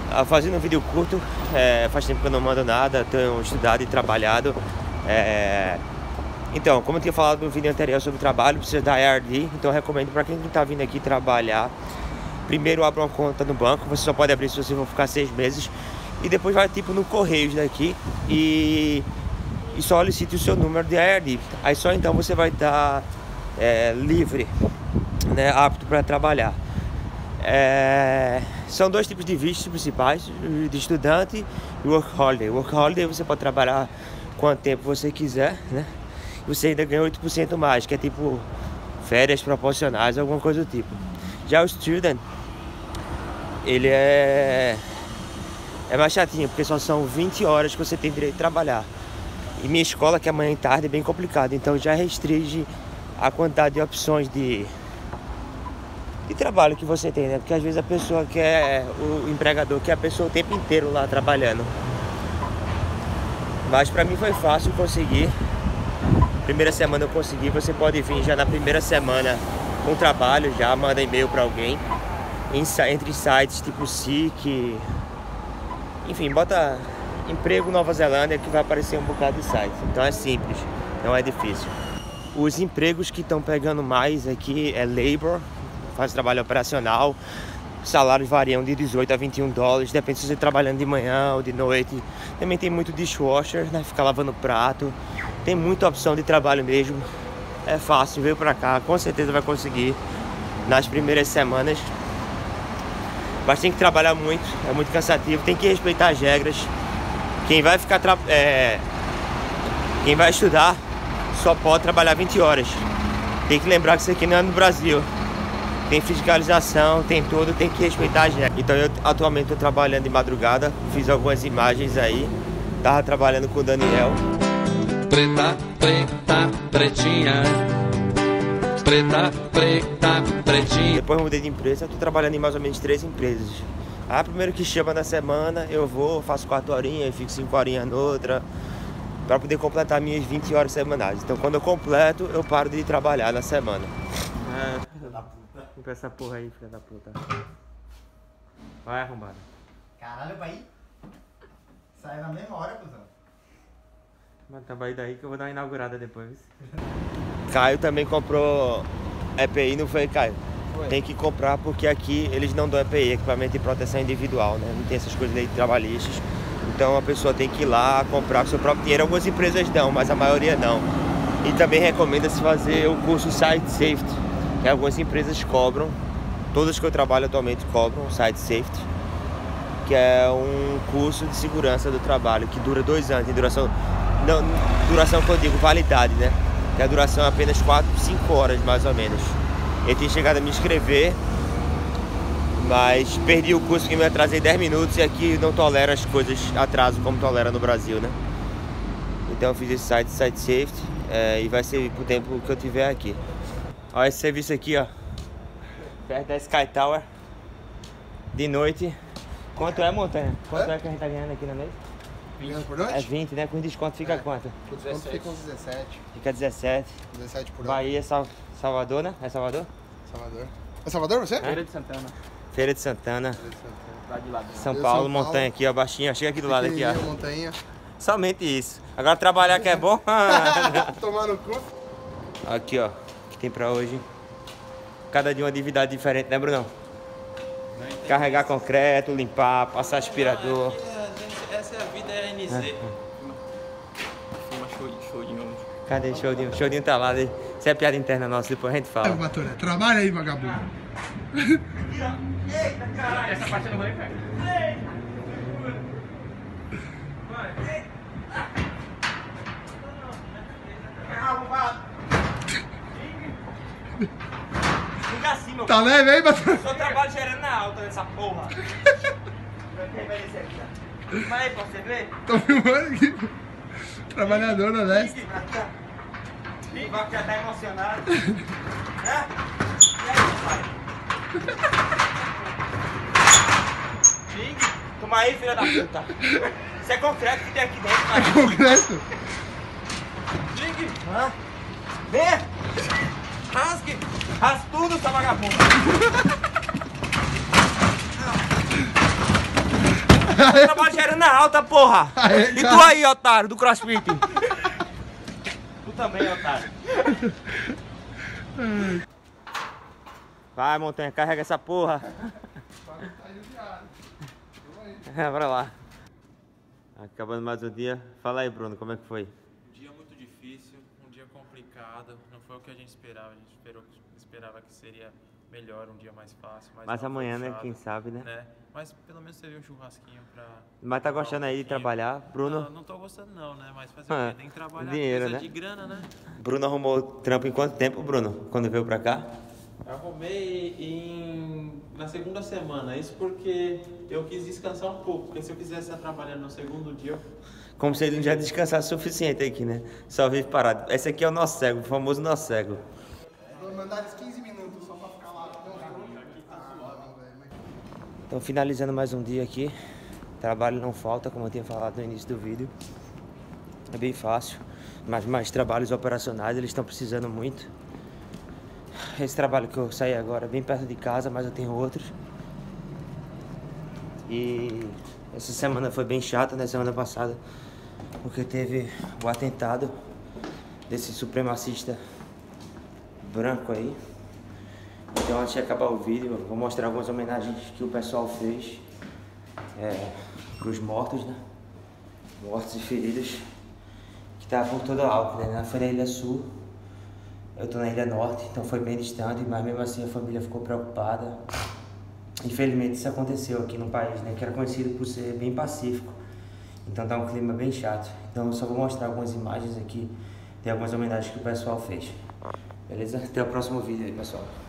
fazendo um vídeo curto. Faz tempo que eu não mando nada, tenho estudado e trabalhado. Então, como eu tinha falado no vídeo anterior sobre trabalho, precisa da ARD. Então eu recomendo para quem está vindo aqui trabalhar, primeiro abra uma conta no banco. Você só pode abrir se você for ficar 6 meses. E depois vai tipo no Correios daqui e solicite o seu número de ARD. Aí só então você vai estar livre, né, apto para trabalhar. São 2 tipos de vistos principais, de estudante e Work Holiday. Work Holiday você pode trabalhar quanto tempo você quiser, né? Você ainda ganha 8% mais, que é tipo férias proporcionais, alguma coisa do tipo. Já o Student, ele é mais chatinho, porque só são 20 horas que você tem direito de trabalhar. E minha escola, que é manhã e tarde, é bem complicado, então já restringe a quantidade de opções de trabalho que você tem, né? Porque às vezes a pessoa quer, o empregador quer a pessoa o tempo inteiro lá trabalhando. Mas pra mim foi fácil conseguir. Primeira semana eu consegui, você pode vir já na primeira semana com trabalho, já manda e-mail pra alguém. Entre sites tipo Seek, enfim, bota emprego Nova Zelândia que vai aparecer um bocado de sites. Então é simples, não é difícil. Os empregos que estão pegando mais aqui é labor, faz trabalho operacional. Salários variam de 18 a 21 dólares, depende se você está trabalhando de manhã ou de noite. Também tem muito dishwasher, né? Ficar lavando prato. Tem muita opção de trabalho mesmo. É fácil, veio pra cá, com certeza vai conseguir nas primeiras semanas. Mas tem que trabalhar muito, é muito cansativo, tem que respeitar as regras. Quem vai ficar quem vai estudar só pode trabalhar 20 horas. Tem que lembrar que isso aqui não é no Brasil. Tem fiscalização, tem tudo, tem que respeitar as regras. Então eu atualmente estou trabalhando de madrugada, fiz algumas imagens aí. Tava trabalhando com o Daniel. Preta, preta, pretinha. Preta, preta, pretinha. Depois mudei de empresa, estou trabalhando em mais ou menos 3 empresas. Primeiro que chama na semana, eu vou, faço 4 horinhas, fico 5 horinhas noutra, para poder completar minhas 20 horas semanais. Então quando eu completo, eu paro de trabalhar na semana. Filha da puta. Limpa essa porra aí, filha da puta. Vai, arrombada. Caralho, pai. Sai na mesma hora, cuzão. Mas trabalho daí que eu vou dar uma inaugurada depois. Caio também comprou EPI, não foi, Caio? Foi. Tem que comprar porque aqui eles não dão EPI, equipamento de proteção individual, né? Não tem essas coisas aí trabalhistas. Então a pessoa tem que ir lá comprar com seu próprio dinheiro. Algumas empresas dão, mas a maioria não. E também recomenda-se fazer o curso Site Safety, que algumas empresas cobram. Todas que eu trabalho atualmente cobram Site Safety, que é um curso de segurança do trabalho que dura 2 anos. Tem duração, não, duração que eu digo, validade, né? Que a duração é apenas 4, 5 horas mais ou menos. Eu tinha chegado a me inscrever, mas perdi o curso que me atrasei 10 minutos e aqui não tolera as coisas atraso como tolera no Brasil, né? Então eu fiz esse Site Safety e vai ser pro tempo que eu tiver aqui. Olha esse serviço aqui, ó, perto da Sky Tower, de noite. Quanto é, Montanha? Quanto é que a gente tá ganhando aqui na noite? 20 por noite? É 20, né? Com desconto fica quanto? Com desconto fica uns 17. Fica 17. 17 por hora. Bahia, Salvador, né? É Salvador? Salvador. É Salvador você? Feira de Santana. Feira de Santana. Lá de lá. São Eu, Paulo, São Paulo. montanha aqui, ó, baixinho. Chega aqui do lado aqui, ó. Pequenininho, montanha. Somente isso. Agora trabalhar que é bom. Tomar no cu. Aqui, ó. O que tem pra hoje? Cada dia uma atividade diferente, né, Brunão? Carregar concreto, limpar, passar aspirador. Essa é a vida, é a NZ. Filma showzinho. Cadê Showdinho? Showdinho tá lá. Isso é piada interna nossa, depois a gente fala. Batoré, trabalha aí, vagabundo. Essa parte eu não vou nem pegar. Fica assim, meu. Tá leve aí, Batoré? Só trabalho gerando na alta nessa porra. Mas aí, você vê? Tô filmando aqui. Trabalhador honesto. O Vaco já tá emocionado. E aí, pai? Toma aí, filha da puta. Isso é concreto que tem aqui dentro, cara. Concreto. Hã? Vem! Rasgue! Rasgue tudo, seu vagabundo! Eu trabalho gerando na alta, porra! E tu aí, otário, do CrossFit? Tu também, otário. Vai, Montanha, carrega essa porra. Bora lá. Acabando mais um dia. Fala aí, Bruno, como é que foi? Um dia muito difícil, um dia complicado. Não foi o que a gente esperava. A gente esperava que seria melhor, um dia mais fácil. Mas amanhã, né? Quem sabe, né? Mas pelo menos seria um churrasquinho pra... Mas tá gostando aí de trabalhar, Bruno? Não, não tô gostando não, né? Mas fazer o quê? Tem que trabalhar, dinheiro, precisa né? de grana, né? Bruno arrumou trampo em quanto tempo, Bruno? Quando veio pra cá? Arrumei na segunda semana, isso porque eu quis descansar um pouco, porque se eu quisesse estar trabalhando no segundo dia, eu... Como se ele não já descansasse o suficiente aqui, né? Só vive parado. Esse aqui é o nosso cego, o famoso nosso cego. Vou mandar eles 15 minutos só pra ficar lá. Então, finalizando mais um dia aqui. Trabalho não falta, como eu tinha falado no início do vídeo. É bem fácil, mas mais trabalhos operacionais eles estão precisando muito. Esse trabalho que eu saí agora é bem perto de casa, mas eu tenho outros. E essa semana foi bem chata, né? Semana passada, porque teve o atentado desse supremacista branco aí. Então, antes de acabar o vídeo, eu vou mostrar algumas homenagens que o pessoal fez para os mortos, né? Mortos e feridos que estavam por toda a Alckmin, né? Foi na Ilha Sul, eu tô na Ilha Norte, então foi bem distante, mas mesmo assim a família ficou preocupada. Infelizmente isso aconteceu aqui no país, né? Que era conhecido por ser bem pacífico, então tá um clima bem chato. Então eu só vou mostrar algumas imagens aqui, tem algumas homenagens que o pessoal fez. Beleza? Até o próximo vídeo aí, pessoal.